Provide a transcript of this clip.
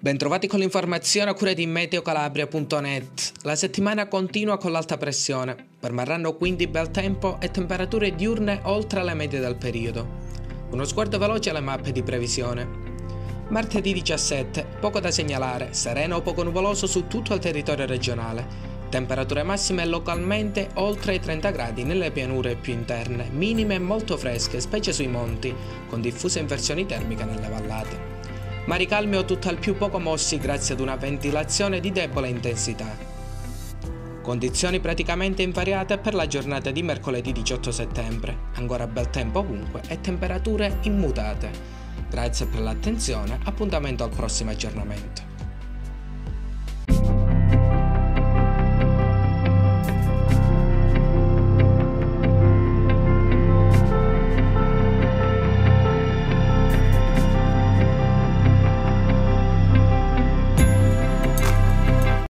Bentrovati con l'informazione a cura di meteocalabria.net. La settimana continua con l'alta pressione. Permarranno quindi bel tempo e temperature diurne oltre la media del periodo. Uno sguardo veloce alle mappe di previsione. Martedì 17, poco da segnalare, sereno o poco nuvoloso su tutto il territorio regionale. Temperature massime localmente oltre i 30 gradi nelle pianure più interne, minime molto fresche, specie sui monti, con diffuse inversioni termiche nelle vallate. Mari calmi o tutt'al più poco mossi grazie ad una ventilazione di debole intensità. Condizioni praticamente invariate per la giornata di mercoledì 18 settembre, ancora bel tempo ovunque e temperature immutate. Grazie per l'attenzione, appuntamento al prossimo aggiornamento.